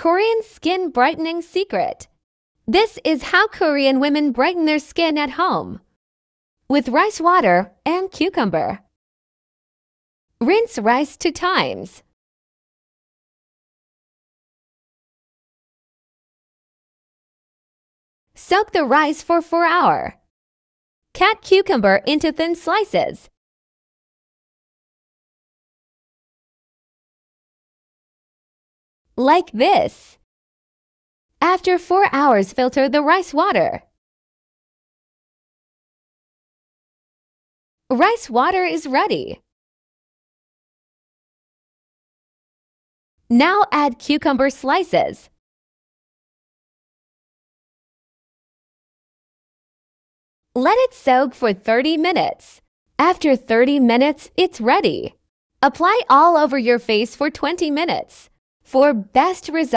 Korean Skin Brightening Secret. This is how Korean women brighten their skin at home. With rice water and cucumber. Rinse rice 2 times. Soak the rice for 4 hours. Cut cucumber into thin slices. Like this. After 4 hours, filter the rice water. Rice water is ready. Now add cucumber slices. Let it soak for 30 minutes. After 30 minutes, it's ready. Apply all over your face for 20 minutes. For best results,